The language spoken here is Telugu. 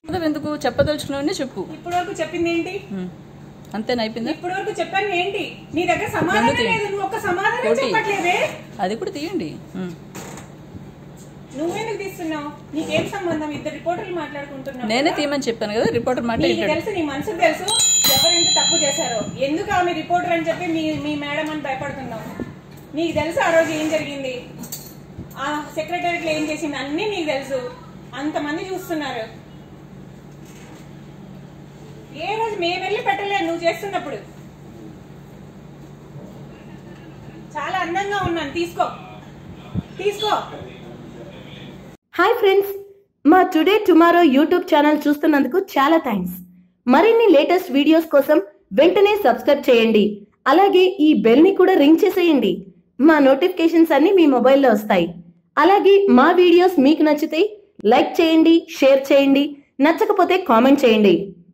ఎందుకు చెప్పదలుచుకున్నావని చెప్పు. ఇప్పటివరకు చెప్పింది ఏంటి? అంతేనా అయిపోయిందా? ఇప్పటివరకు చెప్పాను ఏంటి? నీ దగ్గర సమాధానం లేదు. నువ్వు ఒక సమాధానం చెప్పట్లేదే. అది కూడా తీయండి. నువ్వెందుకు తీస్తున్నావు? నీకేం సంబంధం? ఇద్దరు రిపోర్టర్లు మాట్లాడుకుంటున్నావు. నేనే తీయమని చెప్పాను కదా. రిపోర్టర్ మాట్లాడారు. తెలుసు, నీ మనసుకు తెలుసు ఎవరు ఎంత తప్పు చేశారో. ఎందుకు ఆమె రిపోర్టర్ అని చెప్పి మీ మేడం అని భయపడుతున్నావు? నీకు తెలుసు ఆ రోజు ఏం జరిగింది, ఆ సెక్రటరీలో ఏం చేసింది అన్నీ నీకు తెలుసు. అంతమంది చూస్తున్నారు. ఏ రోజు మేము వెళ్ళి పెట్టలేదు నువ్వు చేస్తున్నప్పుడు. చాలా అందంగా ఉన్నాను, తీసుకో తీసుకో. హాయ్ ఫ్రెండ్స్, మా టుడే టుమారో యూట్యూబ్ ఛానల్ చూస్తున్నందుకు చాలా థ్యాంక్స్. మరిన్ని లేటెస్ట్ వీడియోస్ కోసం వెంటనే సబ్స్క్రైబ్ చేయండి. అలాగే ఈ బెల్ ని కూడా రింగ్ చేసేయండి. మా నోటిఫికేషన్స్ అన్ని మీ మొబైల్లో వస్తాయి. అలాగే మా వీడియోస్ మీకు నచ్చితే లైక్ చేయండి, షేర్ చేయండి, నచ్చకపోతే కామెంట్ చేయండి.